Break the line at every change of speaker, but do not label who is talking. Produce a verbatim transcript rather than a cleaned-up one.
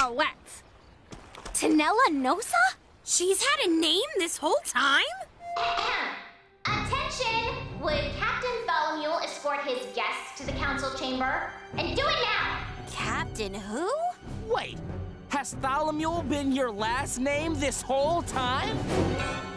Owlette.
Tanella Nosa?
She's had a name this whole time?
Attention! Would Captain Tholomew escort his guests to the council chamber? And do it now!
Captain who?
Wait, has Tholomew been your last name this whole time?